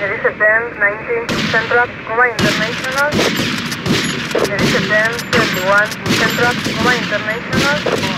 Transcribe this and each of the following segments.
There is a 10-19 Central, Coma International. There is a 10-21 Central, Coma International.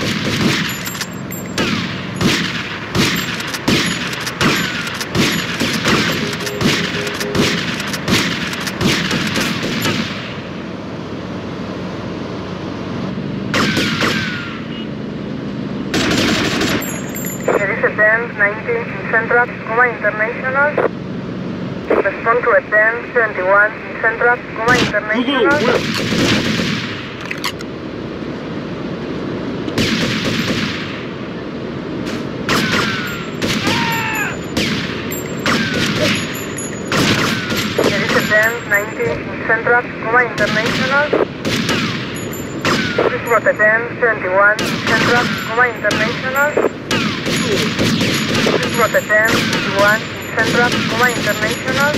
There is a 10-19 Central, Coma International. Respond to a 10-71 Central, Coma International. There is a 10-19 Central, Coma International. This was a 10-71 Central, Coma International. This was a 10-51 Central, Coma International.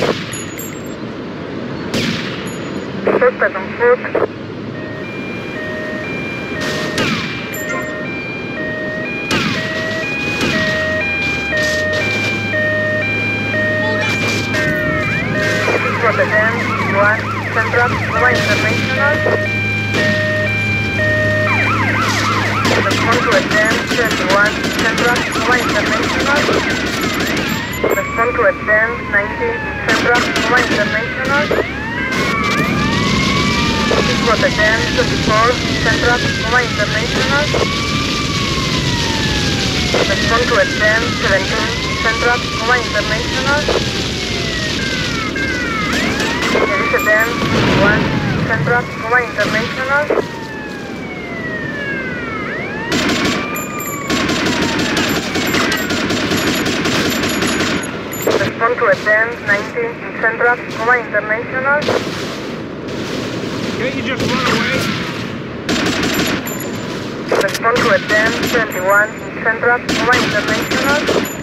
Suspect on foot. This was a 10-51 Central, Coma International. Respond to a 10-71 Central, Coma International. Respond to a 10-19 Central, Coma International. This was a 10-24 Central, Coma International. Respond to a 10-17 Central, Coma International. There is a 10-21 Central, Coma International. Respond to a 10-19 Central, Coma International. Can't you just run away? Respond to a 10-21 Central, Coma International.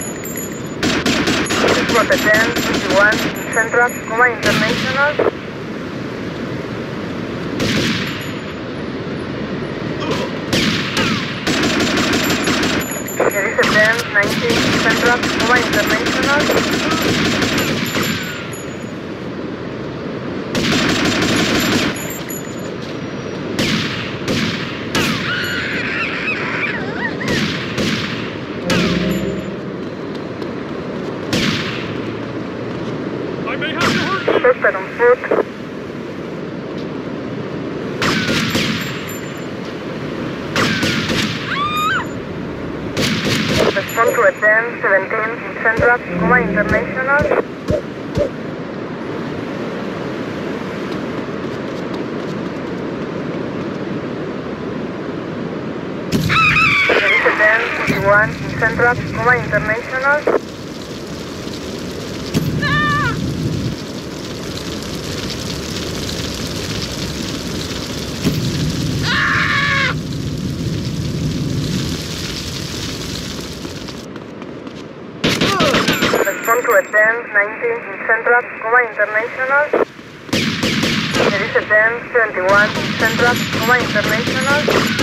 This was a 10-21 Central, Coma International. There is a 10-19 Central, Coma International. I may have to hurt you! Suspect on foot. Respond to a 10-17 Central, Coma International. There is a 10-51 Central, Coma International. Respond to a 10-19 Central, Coma International. There is a 10-71 Central, Coma International.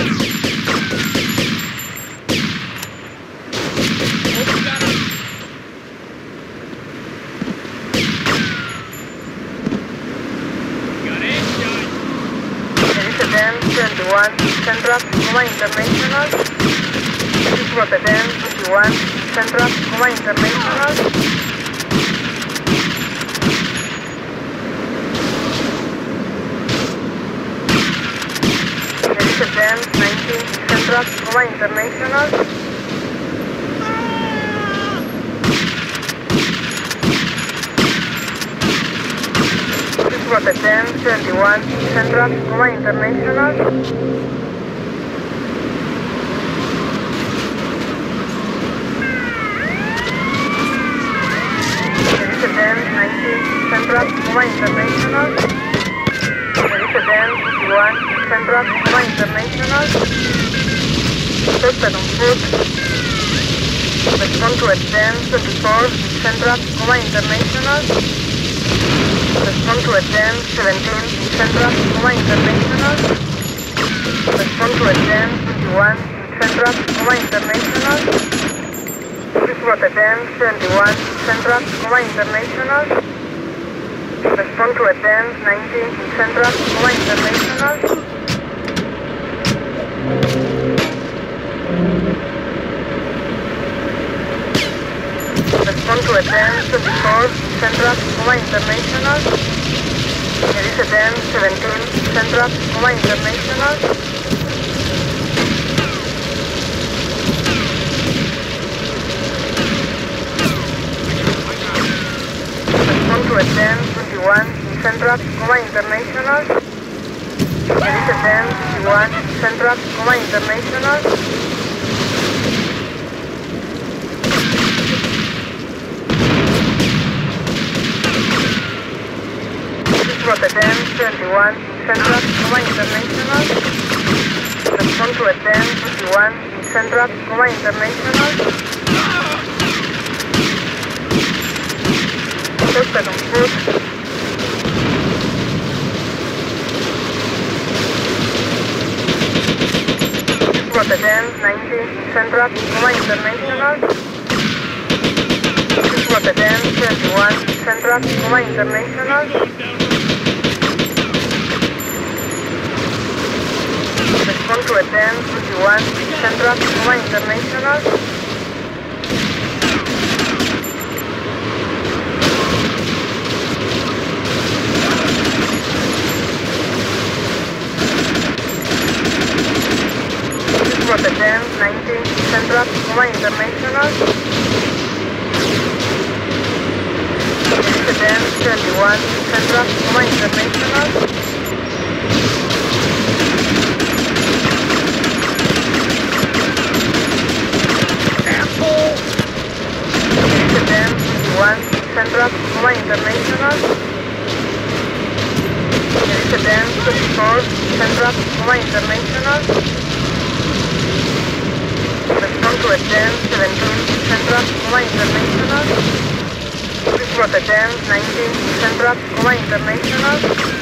Got it, got it. There is a 10-71 Central, Coma International. This was a 10-51 Central, Coma International. There is a 10-19 Central, Coma International. This was a 10-71 Central, Coma International. There is a 10-19 Central, Coma International. There is a 10-51 Central, Coma International. Suspect on foot. Respond to a 10-24 Central, Coma International. Respond to a 10-17 Central, Coma International. Respond to a 10-21 Central, Coma International. This was a 10-71 Central, Coma International. Respond to attend 19 Central, Coma International. Respond to attend 24 Central, Coma International. There is attend 17 Central, Coma International. Respond to attend 21 Central, Coma International. There is attend 21 Central, Coma International. Attend 21 Central, Coma International. Respond to attend 21 Central, Coma International. Suspect on foot. Attend 19 Central, Coma International. Attend 21 Central, Coma International. Respond to attend 21 Central, Coma International. Attend 19 Central, Coma International. Attend 21 Central, Coma International. Attend 21 Central, Coma International. Attend 24 Central, Coma International. Respond to attend 17 Central, Coma International. Report attend 19 Central, Coma International.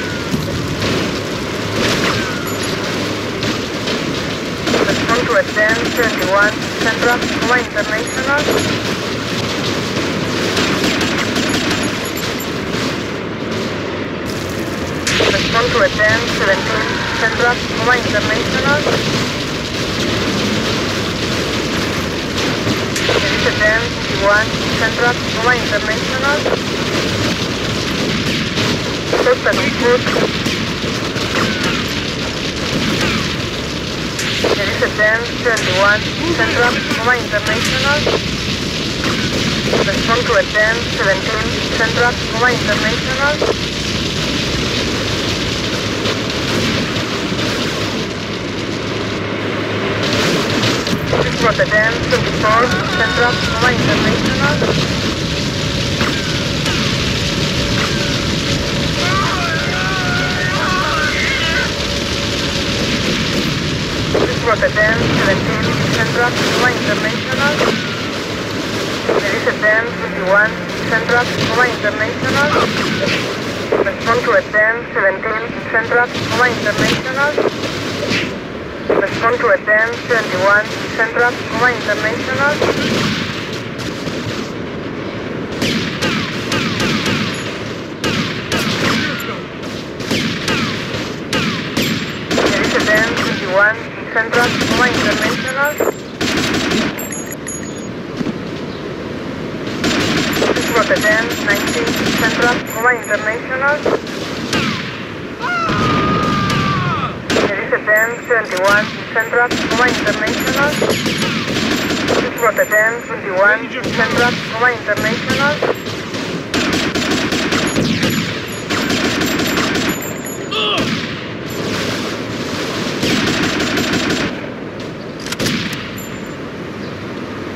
Respond to attend 21 Central, Coma International. Respond to attend 17 Central, Coma International. Attend 21 Central, Coma International. Suspect on foot. There is attend 21 Central, Coma International. Respond to attend 17 Central, Coma International. Attend 24 Central, Coma International. Attend 17 Central, Coma International. There is attend 21 Central, Coma International. Respond to attend 17 Central, Coma International. Respond to attend 21 Central, Coma International. There is attend 21 Central, Coma International. Attend 19 Central, Coma International. Attend 21 Central, Coma International. Attend 21 Central, Coma International.